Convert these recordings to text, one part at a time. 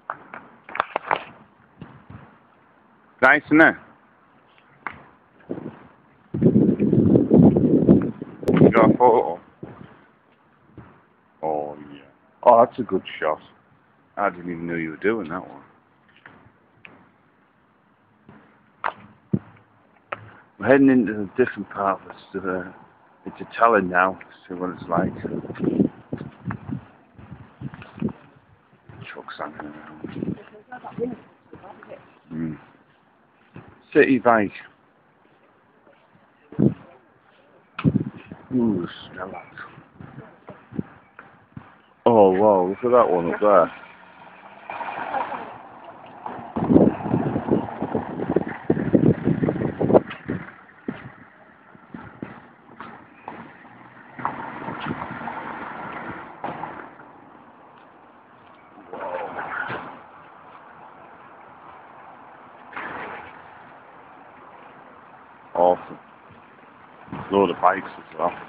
Nice, isn't it? You got a photo? Oh, yeah. Oh, that's a good shot. I didn't even know you were doing that one. We're heading into a different part of the into Tallinn now, see what it's like. Trucks hanging around. City bike. Ooh, smell that. Oh wow, look at that one up there. Awesome. Load of bikes as well.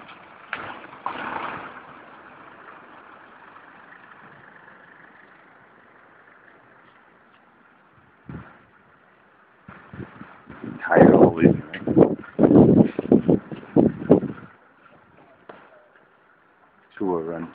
Entire all in, right? Tour rents.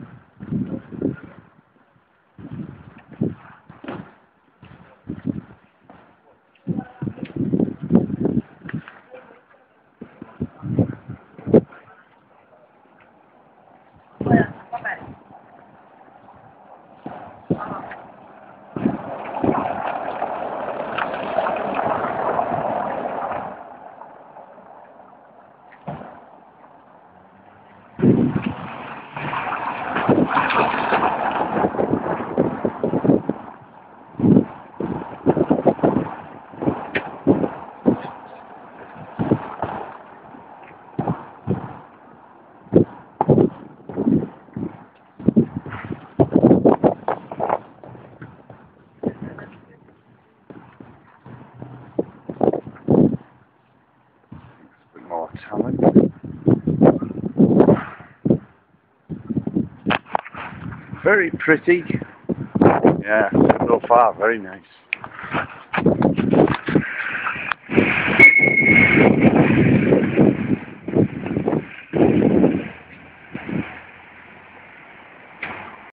More talent. Very pretty. Yeah, so far, very nice.